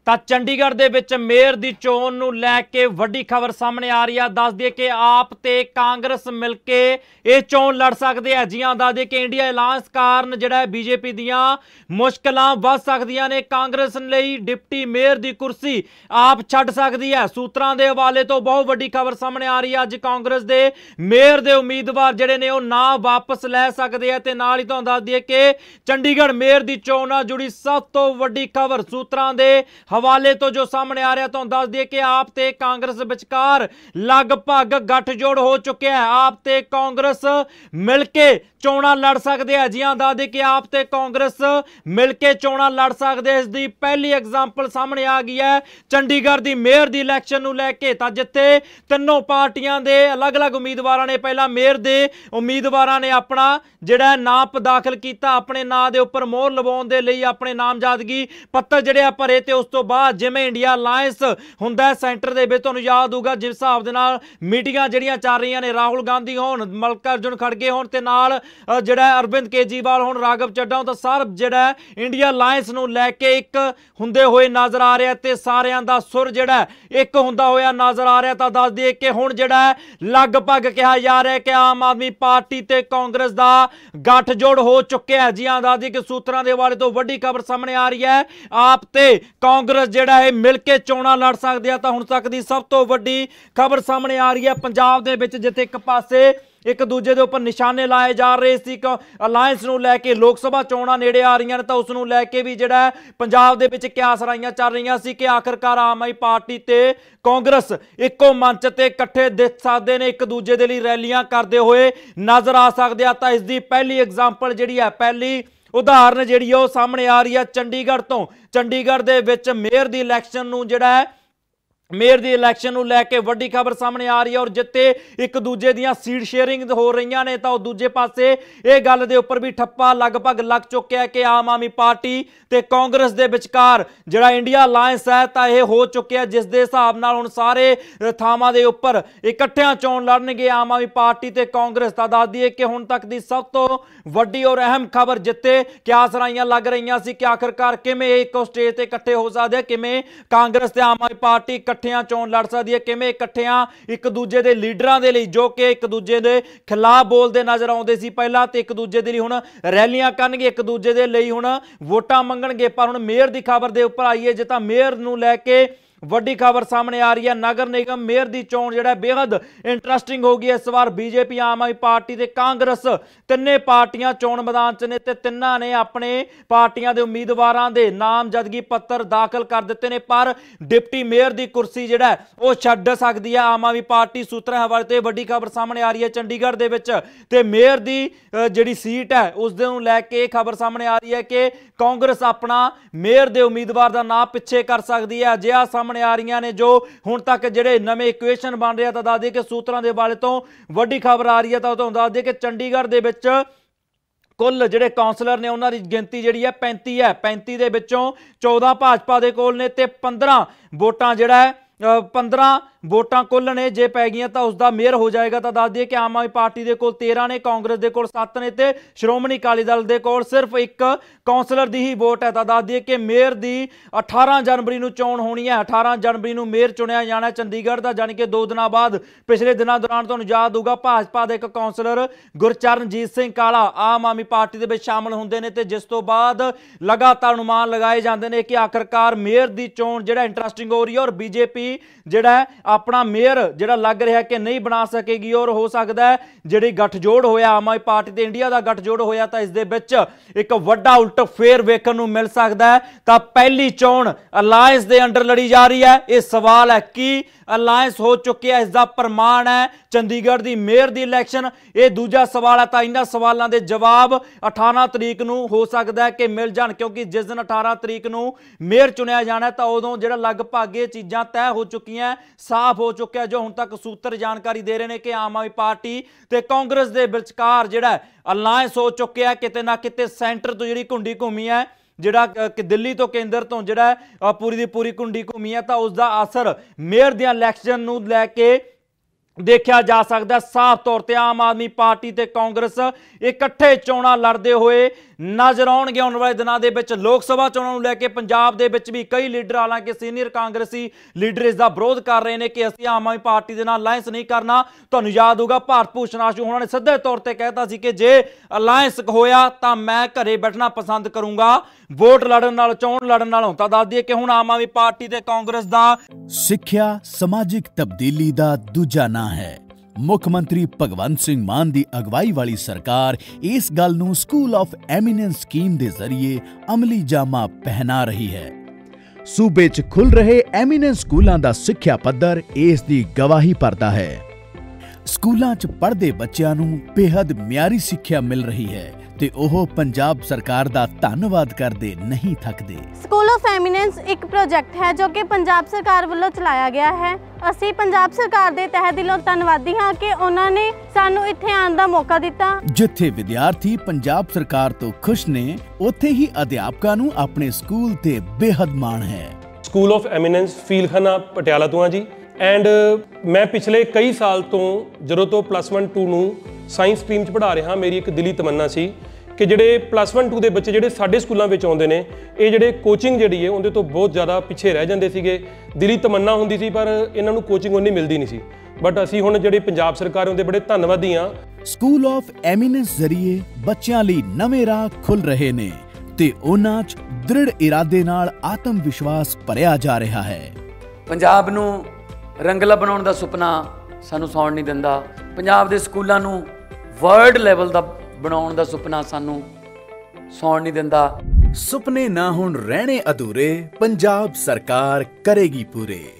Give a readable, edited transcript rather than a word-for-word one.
ਤਾਂ ਚੰਡੀਗੜ੍ਹ ਦੇ ਵਿੱਚ ਮੇਅਰ ਦੀ ਚੋਣ ਨੂੰ ਲੈ ਕੇ ਵੱਡੀ ਖਬਰ ਸਾਹਮਣੇ ਆ ਰਹੀ ਆ। ਦੱਸ ਦਈਏ ਕਿ ਆਪ ਤੇ ਕਾਂਗਰਸ ਮਿਲ ਕੇ ਇਹ ਚੋਣ ਲੜ ਸਕਦੇ ਆ। ਜੀ ਹਾਂ, ਦੱਸ ਦਈਏ ਕਿ ਇੰਡੀਆ ਅਲਾਇੰਸ ਕਾਰਨ ਜਿਹੜਾ ਬੀਜੇਪੀ ਦੀਆਂ ਮੁਸ਼ਕਲਾਂ ਵੱਧ ਸਕਦੀਆਂ ਨੇ। ਕਾਂਗਰਸ ਲਈ ਡਿਪਟੀ ਮੇਅਰ ਦੀ ਕੁਰਸੀ ਆਪ ਛੱਡ ਸਕਦੀ ਹੈ। ਸੂਤਰਾਂ ਦੇ ਹਵਾਲੇ ਤੋਂ ਬਹੁਤ ਵੱਡੀ ਖਬਰ ਸਾਹਮਣੇ ਆ ਰਹੀ ਹੈ। ਅੱਜ ਕਾਂਗਰਸ ਦੇ ਮੇਅਰ ਦੇ ਉਮੀਦਵਾਰ ਜਿਹੜੇ ਨੇ ਉਹ ਨਾ ਵਾਪਸ ਲੈ ਸਕਦੇ ਆ। ਤੇ ਨਾਲ ਹੀ ਤੁਹਾਨੂੰ ਦੱਸ ਦਈਏ ਕਿ ਚੰਡੀਗੜ੍ਹ ਮੇਅਰ ਦੀ ਚੋਣ ਨਾਲ ਜੁੜੀ ਸਭ ਤੋਂ ਵੱਡੀ ਖਬਰ ਸੂਤਰਾਂ ਦੇ ਹਵਾਲੇ ਤੋਂ ਜੋ ਸਾਹਮਣੇ ਆ ਰਿਹਾ, ਤੁਹਾਨੂੰ ਦੱਸ ਦਈਏ ਕਿ ਆਪ ਤੇ ਕਾਂਗਰਸ ਵਿਚਕਾਰ ਲਗਭਗ ਗੱਠਜੋੜ ਹੋ ਚੁੱਕਿਆ ਹੈ। ਆਪ ਤੇ ਕਾਂਗਰਸ ਮਿਲ ਕੇ ਚੋਣਾਂ ਲੜ ਸਕਦੇ ਆ। ਜੀ ਹਾਂ, ਦੱਸ ਦੇ ਕਿ ਆਪ ਤੇ ਕਾਂਗਰਸ ਮਿਲ ਕੇ ਚੋਣਾਂ ਲੜ ਸਕਦੇ। ਇਸ ਦੀ ਪਹਿਲੀ ਐਗਜ਼ਾਮਪਲ ਸਾਹਮਣੇ ਆ ਗਈ ਹੈ ਚੰਡੀਗੜ੍ਹ ਦੀ ਮੇਅਰ ਦੀ ਇਲੈਕਸ਼ਨ ਨੂੰ ਲੈ ਕੇ। ਤਾਂ ਜਿੱਥੇ ਤਿੰਨੋਂ ਪਾਰਟੀਆਂ ਦੇ ਅਲੱਗ-ਅਲੱਗ ਉਮੀਦਵਾਰਾਂ ਨੇ ਪਹਿਲਾਂ ਮੇਅਰ ਦੇ ਉਮੀਦਵਾਰਾਂ ਨੇ ਆਪਣਾ ਜਿਹੜਾ ਨਾਮ ਦਾਖਲ ਕੀਤਾ, ਆਪਣੇ ਨਾਂ ਦੇ ਉੱਪਰ ਮੋਹਰ ਲਵਾਉਣ ਦੇ ਲਈ ਆਪਣੇ ਨਾਮਜ਼ਦਗੀ ਪੱਤਰ ਜਿਹੜੇ ਆ ਭਰੇ। ਤੇ ਉਸ ਤੋਂ ਬਾਅਦ ਜਿਵੇਂ ਇੰਡੀਆ ਅਲਾਇੰਸ ਹੁੰਦਾ ਸੈਂਟਰ ਦੇ ਵਿੱਚ, ਤੁਹਾਨੂੰ ਯਾਦ ਹੋਊਗਾ ਜਿਸ ਹਿਸਾਬ ਦੇ ਨਾਲ ਮੀਟਿੰਗਾਂ ਜਿਹੜੀਆਂ ਚੱਲ ਰਹੀਆਂ ਨੇ, ਰਾਹੁਲ ਗਾਂਧੀ ਹੋਣ, ਮਲਕਾਰਜੁਨ ਖੜਗੇ ਹੋਣ ਤੇ ਨਾਲ ਜਿਹੜਾ ਅਰਵਿੰਦ ਕੇਜਰੀਵਾਲ ਹੋਣ, ਰਾਘਵ ਚੱਡਾ ਹੋਣ, ਤਾਂ ਸਰਬ ਜਿਹੜਾ ਇੰਡੀਆ ਅਲਾਇੰਸ ਨੂੰ ਲੈ ਕੇ ਇੱਕ ਹੁੰਦੇ ਹੋਏ ਨਜ਼ਰ ਆ ਰਿਹਾ ਤੇ ਸਾਰਿਆਂ ਦਾ ਸੁਰ ਜਿਹੜਾ ਇੱਕ ਹੁੰਦਾ ਹੋਇਆ ਨਜ਼ਰ ਆ ਰਿਹਾ। ਤਾਂ ਦੱਸ ਦਈਏ ਕਿ ਹੁਣ ਜਿਹੜਾ ਲਗਭਗ ਕਿਹਾ ਜਾ ਰਿਹਾ ਕਿ ਆਮ ਆਦਮੀ ਪਾਰਟੀ ਤੇ ਕਾਂਗਰਸ ਦਾ ਗੱਠਜੋੜ ਹੋ ਚੁੱਕਿਆ ਹੈ। ਜੀ ਹਾਂ, ਦੱਸ ਦਈਏ ਕਿ ਸੂਤਰਾਂ ਦੇ ਹਵਾਲੇ ਤੋਂ ਵੱਡੀ ਖਬਰ ਸਾਹਮਣੇ ਆ ਰਹੀ ਹੈ। ਆਪ ਤੇ ਕਾਂਗਰਸ ਜਿਹੜਾ ਹੈ ਮਿਲ ਕੇ ਚੋਣਾਂ ਲੜ ਸਕਦੇ ਆ। ਤਾਂ ਹੁਣ ਤੱਕ ਦੀ ਸਭ ਤੋਂ ਵੱਡੀ ਖਬਰ ਸਾਹਮਣੇ ਆ ਰਹੀ ਹੈ ਪੰਜਾਬ ਦੇ ਵਿੱਚ, ਜਿੱਥੇ ਇੱਕ ਪਾਸੇ ਇੱਕ ਦੂਜੇ ਦੇ ਉੱਪਰ ਨਿਸ਼ਾਨੇ ਲਾਏ ਜਾ ਰਹੇ ਸੀ ਅਲਾਇੰਸ ਨੂੰ ਲੈ ਕੇ। ਲੋਕ ਸਭਾ ਚੋਣਾਂ ਨੇੜੇ ਆ ਰਹੀਆਂ ਨੇ ਤਾਂ ਉਸ ਨੂੰ ਲੈ ਕੇ ਵੀ ਜਿਹੜਾ ਪੰਜਾਬ ਦੇ ਵਿੱਚ ਕਿਆਸਰਾਈਆਂ ਚੱਲ ਰਹੀਆਂ ਸੀ ਕਿ ਆਖਰਕਾਰ ਆਮ ਆਦਮੀ ਪਾਰਟੀ ਤੇ ਕਾਂਗਰਸ ਇੱਕੋ ਮੰਚ ਤੇ ਇਕੱਠੇ ਦਿਖ ਸਕਦੇ ਨੇ, ਇੱਕ ਦੂਜੇ ਦੇ ਲਈ ਰੈਲੀਆਂ ਕਰਦੇ ਹੋਏ ਨਜ਼ਰ ਆ ਸਕਦੇ ਆ। ਤਾਂ ਇਸ ਦੀ ਪਹਿਲੀ ਐਗਜ਼ਾਮਪਲ ਜਿਹੜੀ ਹੈ, ਪਹਿਲੀ ਉਦਾਹਰਨ ਜਿਹੜੀ ਉਹ ਸਾਹਮਣੇ ਆ ਰਹੀ ਹੈ ਚੰਡੀਗੜ੍ਹ ਤੋਂ। ਚੰਡੀਗੜ੍ਹ ਦੇ ਵਿੱਚ ਮੇਅਰ ਦੀ ਇਲੈਕਸ਼ਨ ਨੂੰ ਜਿਹੜਾ ਹੈ ਮੇਅਰ ਦੀ ਇਲੈਕਸ਼ਨ ਨੂੰ ਲੈ ਕੇ ਵੱਡੀ ਖਬਰ ਸਾਹਮਣੇ ਆ ਰਹੀ ਹੈ। ਔਰ ਜਿੱਥੇ ਇੱਕ ਦੂਜੇ ਦੀਆਂ ਸੀਟ ਸ਼ੇਅਰਿੰਗ ਹੋ ਰਹੀਆਂ ਨੇ ਤਾਂ ਉਹ ਦੂਜੇ ਪਾਸੇ ਇਹ ਗੱਲ ਦੇ ਉੱਪਰ ਵੀ ਠੱਪਾ ਲਗਭਗ ਲੱਗ ਚੁੱਕਿਆ ਕਿ ਆਮ ਆਦਮੀ ਪਾਰਟੀ ਤੇ ਕਾਂਗਰਸ ਦੇ ਵਿਚਕਾਰ ਜਿਹੜਾ ਇੰਡੀਆ ਅਲਾਇੰਸ ਹੈ ਤਾਂ ਇਹ ਹੋ ਚੁੱਕਿਆ, ਜਿਸ ਦੇ ਹਿਸਾਬ ਨਾਲ ਹੁਣ ਸਾਰੇ ਥਾਵਾਂ ਦੇ ਉੱਪਰ ਇਕੱਠਿਆਂ ਚੋਣ ਲੜਨਗੇ ਆਮ ਆਦਮੀ ਪਾਰਟੀ ਤੇ ਕਾਂਗਰਸ। ਤਾਂ ਦੱਸ ਦਈਏ ਕਿ ਹੁਣ ਤੱਕ ਦੀ ਸਭ ਤੋਂ ਵੱਡੀ ਔਰ ਅਹਿਮ ਖਬਰ, ਜਿੱਥੇ ਕਿਆਸਰਾਈਆਂ ਲੱਗ ਰਹੀਆਂ ਸੀ ਕਿ ਆਖਰਕਾਰ ਕਿਵੇਂ ਇੱਕੋ ਸਟੇਜ ਤੇ ਇਕੱਠੇ ਹੋ ਸਕਦੇ, ਕਿਵੇਂ ਕਾਂਗਰਸ ਤੇ ਆਮ ਆਦਮੀ ਪਾਰਟੀ ਇਕੱਠਿਆਂ ਚੋਣ ਲੜ ਸਕਦੀ ਹੈ, ਕਿਵੇਂ ਇਕੱਠਿਆਂ ਇੱਕ ਦੂਜੇ ਦੇ ਲੀਡਰਾਂ ਦੇ ਲਈ ਜੋ ਕਿ ਇੱਕ ਦੂਜੇ ਦੇ ਖਿਲਾਫ ਬੋਲਦੇ ਨਜ਼ਰ ਆਉਂਦੇ ਸੀ ਪਹਿਲਾਂ, ਤੇ ਇੱਕ ਦੂਜੇ ਦੇ ਲਈ ਹੁਣ ਰੈਲੀਆਂ ਕਰਨਗੇ, ਇੱਕ ਦੂਜੇ ਦੇ ਲਈ ਹੁਣ ਵੋਟਾਂ ਮੰਗਣਗੇ। ਪਰ ਹੁਣ ਮੇਅਰ ਦੀ ਖਬਰ ਦੇ ਉੱਪਰ ਆਈਏ ਜੇ ਤਾਂ ਮੇਅਰ ਨੂੰ ਲੈ ਕੇ ਵੱਡੀ ਖਬਰ ਸਾਹਮਣੇ ਆ ਰਹੀ ਹੈ। ਨਗਰ ਨਿਗਮ ਮੇਅਰ ਦੀ ਚੋਣ ਜਿਹੜਾ ਬੇहद ਇੰਟਰਸਟਿੰਗ ਹੋ ਗਈ ਇਸ ਵਾਰ। ਬੀਜੇਪੀ, ਆਮ ਆਦਮੀ ਪਾਰਟੀ ਤੇ ਕਾਂਗਰਸ ਤਿੰਨੇ ਪਾਰਟੀਆਂ ਚੋਣ ਮੈਦਾਨ 'ਚ ਨੇ ਤੇ ਤਿੰਨਾਂ ਨੇ ਆਪਣੇ ਪਾਰਟੀਆਂ ਦੇ ਉਮੀਦਵਾਰਾਂ ਦੇ ਨਾਮਜ਼ਦਗੀ ਪੱਤਰ ਦਾਖਲ ਕਰ ਦਿੱਤੇ ਨੇ। ਪਰ ਡਿਪਟੀ ਮੇਅਰ ਦੀ ਕੁਰਸੀ ਜਿਹੜਾ ਉਹ ਛੱਡ ਸਕਦੀ ਹੈ ਆਮ ਆਦਮੀ ਪਾਰਟੀ। ਸੂਤਰਾਂ ਹਵਾਲੇ ਤੇ ਵੱਡੀ ਖਬਰ ਸਾਹਮਣੇ ਆ ਰਹੀ ਹੈ ਚੰਡੀਗੜ੍ਹ ਦੇ ਵਿੱਚ। ਤੇ ਮੇਅਰ ਦੀ ਜਿਹੜੀ ਸੀਟ ਹੈ ਉਸ ਦੇ ਨੂੰ ਲੈ ਕੇ ਖਬਰ ਸਾਹਮਣੇ ਆ ਰਹੀ ਹੈ ਕਿ ਕਾਂਗਰਸ ਆਪਣਾ ਮੇਅਰ ਦੇ ਉਮੀਦਵਾਰ ਦਾ ਨਾਮ ਪਿੱਛੇ ਕਰ ਸਕਦੀ ਹੈ। ਅਜਿਹਾ ਸਾਹਮਣੇ ਆ ਰਹੀਆਂ ਨੇ ਜੋ ਹੁਣ ਤੱਕ ਜਿਹੜੇ ਨਵੇਂ ਇਕੁਏਸ਼ਨ ਬਣ ਰਿਹਾ। ਤਾਂ ਦੱਸ ਦਈਏ ਕਿ ਸੂਤਰਾਂ ਦੇ ਬਾਰੇ ਤੋਂ ਵੱਡੀ ਖਬਰ ਆ ਰਹੀ ਹੈ। ਤਾਂ ਤੁਹਾਨੂੰ ਦੱਸ ਦਈਏ ਕਿ ਚੰਡੀਗੜ੍ਹ ਦੇ ਵਿੱਚ ਕੁੱਲ ਜਿਹੜੇ ਕਾਉਂਸਲਰ ਨੇ ਉਹਨਾਂ ਦੀ ਗਿਣਤੀ ਜਿਹੜੀ ਹੈ 35 ਹੈ। 35 ਦੇ ਵਿੱਚੋਂ 14 ਭਾਜਪਾ ਦੇ ਕੋਲ ਨੇ ਤੇ 15 ਵੋਟਾਂ ਜਿਹੜਾ ਹੈ 15 ਵੋਟਾਂ ਕੁੱਲ ਨੇ ਜੇ ਪੈ ਗਈਆਂ ਤਾਂ ਉਸ ਦਾ ਮੇਅਰ ਹੋ ਜਾਏਗਾ। ਤਾਂ ਦੱਸ ਦਈਏ ਕਿ ਆਮ ਆਦਮੀ ਪਾਰਟੀ ਦੇ ਕੋਲ 13 ਨੇ, ਕਾਂਗਰਸ ਦੇ ਕੋਲ 7 ਨੇ ਤੇ ਸ਼੍ਰੋਮਣੀ ਅਕਾਲੀ ਦਲ ਦੇ ਕੋਲ ਸਿਰਫ ਇੱਕ ਕਾਉਂਸਲਰ ਦੀ ਹੀ ਵੋਟ ਹੈ। ਤਾਂ ਦੱਸ ਦਈਏ ਕਿ ਮੇਅਰ ਦੀ 18 ਜਨਵਰੀ ਨੂੰ ਚੋਣ ਹੋਣੀ ਹੈ। 18 ਜਨਵਰੀ ਨੂੰ ਮੇਅਰ ਚੁਣਿਆ ਜਾਣਾ ਚੰਡੀਗੜ੍ਹ ਦਾ, ਜਾਣੀ ਕਿ 2 ਦਿਨਾਂ ਬਾਅਦ। ਪਿਛਲੇ ਦਿਨਾਂ ਦੌਰਾਨ ਤੁਹਾਨੂੰ ਯਾਦ ਹੋਊਗਾ ਭਾਜਪਾ ਦੇ ਇੱਕ ਕਾਉਂਸਲਰ ਗੁਰਚਰਨਜੀਤ ਸਿੰਘ ਕਾਲਾ ਆਮ ਆਦਮੀ ਪਾਰਟੀ ਦੇ ਵਿੱਚ ਸ਼ਾਮਲ ਹੁੰਦੇ ਨੇ ਤੇ ਜਿਸ ਤੋਂ ਬਾਅਦ ਲਗਾਤਾਰ ਅਨੁਮਾਨ ਲਗਾਏ ਜਾਂਦੇ ਨੇ ਕਿ ਆਖਰਕਾਰ ਮੇਅਰ ਦੀ ਚੋਣ ਜਿਹੜਾ ਇੰਟਰਸਟਿੰਗ ਹੋ ਰਹੀ ਹੈ। ਔਰ ਬੀਜੇਪੀ ਜਿਹੜਾ ਆਪਣਾ ਮੇਅਰ ਜਿਹੜਾ ਲੱਗ ਰਿਹਾ ਕਿ ਨਹੀਂ ਬਣਾ ਸਕੇਗੀ। ਔਰ ਹੋ ਸਕਦਾ ਜਿਹੜੀ ਗੱਠਜੋੜ ਹੋਇਆ ਆਮ ਆਦਮੀ ਪਾਰਟੀ ਤੇ ਇੰਡੀਆ ਦਾ ਗੱਠਜੋੜ ਹੋਇਆ ਤਾਂ ਇਸ ਦੇ ਵਿੱਚ ਇੱਕ ਵੱਡਾ ਉਲਟ ਫੇਰ ਵੇਖਣ ਨੂੰ ਮਿਲ ਸਕਦਾ ਹੈ। ਤਾਂ ਪਹਿਲੀ ਚੋਣ ਅਲਾਇੰਸ ਦੇ ਅੰਡਰ ਲੜੀ ਜਾ ਰਹੀ ਹੈ। ਇਹ ਸਵਾਲ ਹੈ ਕਿ ਅਲਾਇੰਸ ਹੋ ਚੁੱਕਿਆ, ਇਸ ਦਾ ਪ੍ਰਮਾਣ ਹੈ ਚੰਡੀਗੜ੍ਹ ਦੀ ਮੇਅਰ ਦੀ ਇਲੈਕਸ਼ਨ। ਇਹ ਦੂਜਾ ਸਵਾਲ ਹੈ। ਤਾਂ ਇਹਨਾਂ ਸਵਾਲਾਂ ਦੇ ਜਵਾਬ 18 ਤਰੀਕ ਨੂੰ ਹੋ ਸਕਦਾ ਹੈ ਕਿ ਮਿਲ ਜਾਣ, ਕਿਉਂਕਿ ਜਿਸ ਦਿਨ 18 ਤਰੀਕ ਨੂੰ ਮੇਅਰ ਚੁਣਿਆ ਜਾਣਾ ਤਾਂ ਉਦੋਂ ਜਿਹੜਾ ਲਗਭਗ ਇਹ ਚੀਜ਼ਾਂ ਤੈਅ ਹੋ ਚੁੱਕੀਆਂ, ਸਾਫ਼ ਹੋ ਚੁੱਕਿਆ। ਜੋ ਹੁਣ ਤੱਕ ਸੂਤਰ ਜਾਣਕਾਰੀ ਦੇ ਰਹੇ ਨੇ ਕਿ ਆਮ ਆਦਮੀ ਪਾਰਟੀ ਤੇ ਕਾਂਗਰਸ ਦੇ ਵਿਚਕਾਰ ਜਿਹੜਾ ਅਲਾਇੰਸ ਹੋ ਚੁੱਕਿਆ। ਕਿਤੇ ਨਾ ਕਿਤੇ ਸੈਂਟਰ ਤੋਂ ਜਿਹੜੀ ਘੁੰਡੀ ਘੁੰਮੀ ਹੈ, ਜਿਹੜਾ ਕਿ ਦਿੱਲੀ ਤੋਂ ਕੇਂਦਰ ਤੋਂ ਜਿਹੜਾ ਪੂਰੀ ਦੀ ਪੂਰੀ ਘੁੰਡੀ ਘੁੰਮੀ ਹੈ, ਤਾਂ ਉਸ ਦਾ ਅਸਰ ਮੇਅਰ ਦੀਆਂ ਇਲੈਕਸ਼ਨ ਨੂੰ ਲੈ ਕੇ ਦੇਖਿਆ ਜਾ ਸਕਦਾ। ਸਾਫ਼ ਤੌਰ ਤੇ ਆਮ ਆਦਮੀ ਪਾਰਟੀ ਤੇ ਕਾਂਗਰਸ ਇਕੱਠੇ ਚੋਣਾਂ ਲੜਦੇ ਹੋਏ ਨਜ਼ਰ ਆਉਣਗੇ ਆਉਣ ਵਾਲੇ ਦਿਨਾਂ ਦੇ ਵਿੱਚ। ਲੋਕ ਸਭਾ ਚੋਣਾਂ ਨੂੰ ਲੈ ਕੇ ਪੰਜਾਬ ਦੇ ਵਿੱਚ ਵੀ ਕਈ ਲੀਡਰ, ਹਾਲਾਂਕਿ ਸੀਨੀਅਰ ਕਾਂਗਰਸੀ ਲੀਡਰ ਇਸ ਦਾ ਵਿਰੋਧ ਕਰ ਰਹੇ ਨੇ ਕਿ ਅਸੀਂ ਆਮ ਆਦਮੀ ਪਾਰਟੀ ਦੇ ਨਾਲ ਅਲਾਇੰਸ ਨਹੀਂ ਕਰਨਾ। ਤੁਹਾਨੂੰ ਯਾਦ ਹੋਊਗਾ ਭਾਰਤ ਭੂਸ਼ਣ ਆਸ਼ੂ ਉਹਨਾਂ ਨੇ ਸਿੱਧੇ ਤੌਰ ਤੇ ਕਹਿਤਾ ਸੀ ਕਿ ਜੇ ਅਲਾਇੰਸ ਹੋਇਆ ਤਾਂ ਮੈਂ ਘਰੇ ਬੈਠਣਾ ਪਸੰਦ ਕਰੂੰਗਾ ਵੋਟ ਲੜਨ ਨਾਲ, ਚੋਣ ਲੜਨ ਨਾਲੋਂ। ਤਾਂ ਦੱਸ ਦਈਏ ਕਿ ਹੁਣ ਆਮ ਆਦਮੀ ਪਾਰਟੀ ਤੇ ਕਾਂਗਰਸ ਦਾ ਸਿੱਖਿਆ ਸਮਾਜਿਕ ਤਬਦੀਲੀ ਦਾ ਦੂਜਾ ਨਾਂ ਹੈ। ਮੁੱਖ ਮੰਤਰੀ ਭਗਵੰਤ ਸਿੰਘ ਮਾਨ ਦੀ ਅਗਵਾਈ ਵਾਲੀ ਸਰਕਾਰ ਇਸ ਗੱਲ ਨੂੰ ਸਕੂਲ ਆਫ ਐਮੀਨੈਂਸ ਸਕੀਮ ਦੇ ਜ਼ਰੀਏ ਅਮਲੀ ਜਾਮਾ ਪਹਿਨਾ ਰਹੀ ਹੈ। ਸੂਬੇ 'ਚ ਖੁੱਲ ਰਹੇ ਐਮੀਨੈਂਸ ਸਕੂਲਾਂ ਦਾ ਸਿੱਖਿਆ ਪੱਧਰ ਇਸ ਦੀ ਗਵਾਹੀ ਭਰਦਾ ਹੈ। ਸਕੂਲਾਂ 'ਚ ਪੜ੍ਹਦੇ ਬੱਚਿਆਂ ਨੂੰ ਬੇहद ਮਿਆਰੀ ਸਿੱਖਿਆ ਮਿਲ ਰਹੀ ਹੈ ਤੇ ਉਹ ਪੰਜਾਬ ਸਰਕਾਰ ਦਾ ਧੰਨਵਾਦ ਕਰਦੇ ਨਹੀਂ ਥੱਕਦੇ। ਸਕੂਲ ਆਫ ਐਮੀਨੈਂਸ ਇੱਕ ਪ੍ਰੋਜੈਕਟ ਹੈ ਜੋ ਕਿ ਪੰਜਾਬ ਸਰਕਾਰ ਵੱਲੋਂ ਚਲਾਇਆ ਗਿਆ ਹੈ। ਅਸੀਂ ਪੰਜਾਬ ਸਰਕਾਰ ਦੇ ਤਹਿ ਦਿਲੋਂ ਧੰਨਵਾਦੀ ਹਾਂ ਕਿ ਉਹਨਾਂ ਨੇ ਸਾਨੂੰ ਇੱਥੇ ਆਉਣ ਦਾ ਮੌਕਾ ਦਿੱਤਾ। ਜਿੱਥੇ ਵਿਦਿਆਰਥੀ ਪੰਜਾਬ ਸਰਕਾਰ ਤੋਂ ਖੁਸ਼ ਨੇ, ਉੱਥੇ ਹੀ ਅਧਿਆਪਕਾਂ ਨੂੰ ਆਪਣੇ ਸਕੂਲ ਤੇ ਬੇहद ਮਾਣ ਹੈ। School of eminence Feelkhana Patiala ਤੋਂ ਹਾਂ ਜੀ। ਐਂਡ ਮੈਂ ਪਿਛਲੇ ਕਈ ਸਾਲ ਤੋਂ ਜਦੋਂ ਤੋਂ +1 2 ਨੂੰ ਸਾਇੰਸ ਸਟਰੀਮ 'ਚ ਪੜ੍ਹਾ ਰਿਹਾ, ਮੇਰੀ ਇੱਕ ਦਿਲੀ ਤਮੰਨਾ ਸੀ ਕਿ ਜਿਹੜੇ +1 2 ਦੇ ਬੱਚੇ ਜਿਹੜੇ ਸਾਡੇ ਸਕੂਲਾਂ ਵਿੱਚ ਆਉਂਦੇ ਨੇ, ਇਹ ਜਿਹੜੇ ਕੋਚਿੰਗ ਜਿਹੜੀ ਹੈ ਉਹਦੇ ਤੋਂ ਬਹੁਤ ਜ਼ਿਆਦਾ ਪਿੱਛੇ ਰਹਿ ਜਾਂਦੇ ਸੀਗੇ। ਦਿਲੀ ਤਮੰਨਾ ਹੁੰਦੀ ਸੀ ਪਰ ਇਹਨਾਂ ਨੂੰ ਕੋਚਿੰਗ ਉਨੀ ਮਿਲਦੀ ਨਹੀਂ ਸੀ। ਬਟ ਅਸੀਂ ਹੁਣ ਜਿਹੜੇ ਪੰਜਾਬ ਸਰਕਾਰ ਉਹਦੇ ਬੜੇ ਧੰਨਵਾਦੀ ਹਾਂ। ਸਕੂਲ ਆਫ ਐਮੀਨੈਂਸ ਜ਼ਰੀਏ ਬੱਚਿਆਂ ਲਈ ਨਵੇਂ ਰਾਹ ਖੁੱਲ ਰਹੇ ਨੇ ਤੇ ਉਹਨਾਂ 'ਚ ਦ੍ਰਿੜ ਇਰਾਦੇ ਨਾਲ ਆਤਮ ਵਿਸ਼ਵਾਸ ਭਰਿਆ ਜਾ ਰਿਹਾ ਹੈ। ਪੰਜਾਬ ਨੂੰ ਰੰਗਲਾ ਬਣਾਉਣ ਦਾ ਸੁਪਨਾ ਸਾਨੂੰ ਸੌਣ ਨਹੀਂ ਦਿੰਦਾ। ਪੰਜਾਬ ਦੇ ਸਕੂਲਾਂ ਨੂੰ ਵਰਲਡ ਲੈਵਲ ਦਾ ਬਣਾਉਣ ਦਾ ਸੁਪਨਾ ਸਾਨੂੰ ਸੌਣ ਨਹੀਂ ਦਿੰਦਾ। ਸੁਪਨੇ ਨਾ ਹੁਣ ਰਹਿਣੇ ਅਧੂਰੇ, ਪੰਜਾਬ ਸਰਕਾਰ ਕਰੇਗੀ ਪੂਰੇ।